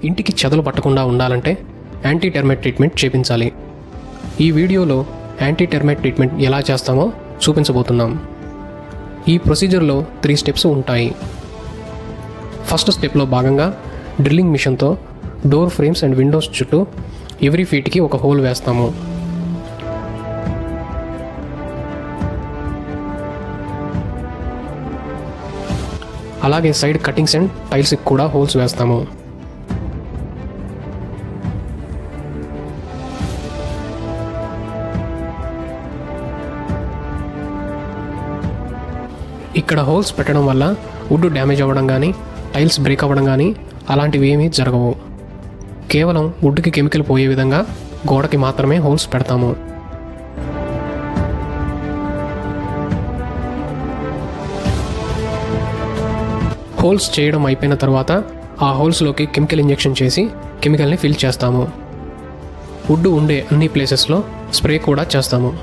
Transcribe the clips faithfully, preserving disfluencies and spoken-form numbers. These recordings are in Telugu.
ఇంటికి చెదలు పట్టకుండా ఉండాలంటే యాంటీ టెర్మైట్ ట్రీట్మెంట్ చేయించాలి. ఈ వీడియోలో యాంటీ టెర్మైట్ ట్రీట్మెంట్ ఎలా చేస్తామో చూపించబోతున్నాం. ఈ ప్రొసీజర్లో త్రీ స్టెప్స్ ఉంటాయి. ఫస్ట్ స్టెప్లో భాగంగా డ్రిల్లింగ్ మిషన్తో డోర్ ఫ్రేమ్స్ అండ్ విండోస్ చుట్టూ ఎవ్రీ ఫీట్కి ఒక హోల్ వేస్తాము. అలాగే సైడ్ కటింగ్స్ అండ్ టైల్స్కి కూడా హోల్స్ వేస్తాము. ఇక్కడ హోల్స్ పెట్టడం వల్ల వుడ్ డ్యామేజ్ అవ్వడం కానీ టైల్స్ బ్రేక్ అవ్వడం కానీ అలాంటివి ఏమీ జరగవు. కేవలం వుడ్కి కెమికల్ పోయే విధంగా గోడకి మాత్రమే హోల్స్ పెడతాము. హోల్స్ చేయడం అయిపోయిన తర్వాత ఆ హోల్స్లోకి కెమికల్ ఇంజెక్షన్ చేసి కెమికల్ని ఫిల్ చేస్తాము. వుడ్ ఉండే అన్ని ప్లేసెస్లో స్ప్రే కూడా చేస్తాము.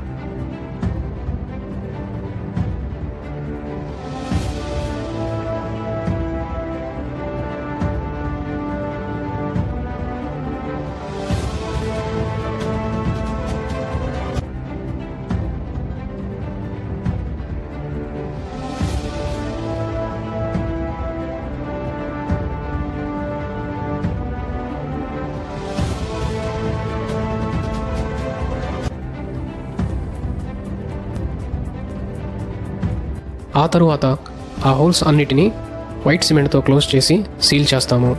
ఆ తరువాత ఆ హోల్స్ అన్నిటినీ వైట్ సిమెంట్తో క్లోజ్ చేసి సీల్ చేస్తాము.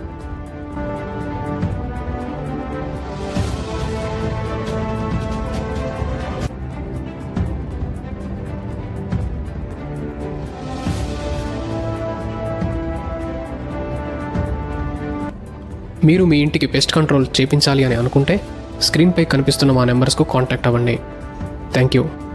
మీరు మీ ఇంటికి పెస్ట్ కంట్రోల్ చేయించాలి అని అనుకుంటే స్క్రీన్పై కనిపిస్తున్న మా నెంబర్స్కు కాంటాక్ట్ అవ్వండి. Thank you.